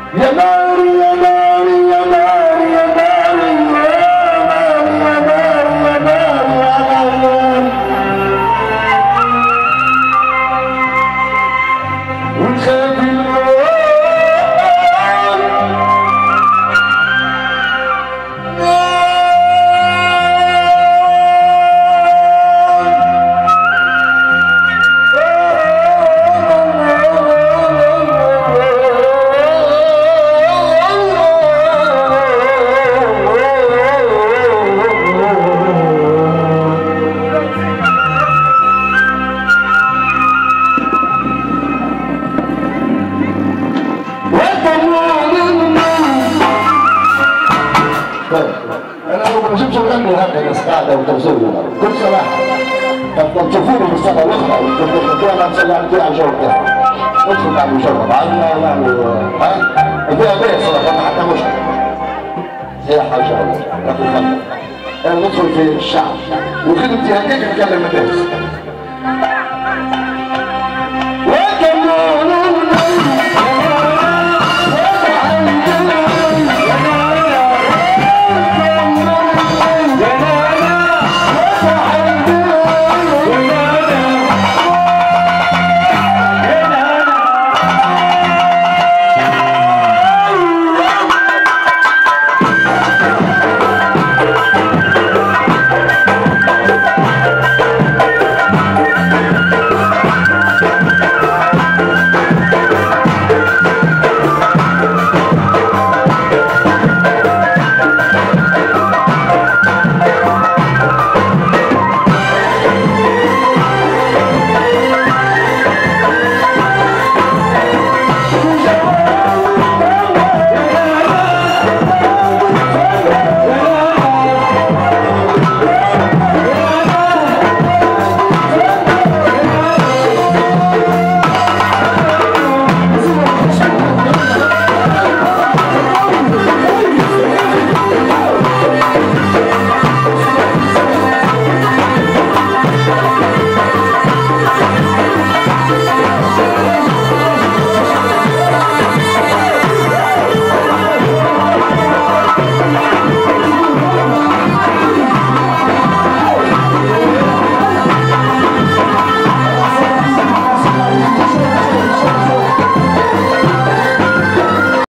يا ناري يا ناري يا ناري يا ناري يا ناري يا ناري يا ناري ونخاف وتوزيعها بكل صراحه كنت تشوفوني في السنه الاخرى كنت انا مسلح فيها الجو بتاعي ندخل نعمل مشروع عندنا ونعمل فيها بيع صراحه ما حتى مشكله هي حاجه ناخذ خطوه انا ندخل في الشعب وخدمتي هكاك نكلم الناس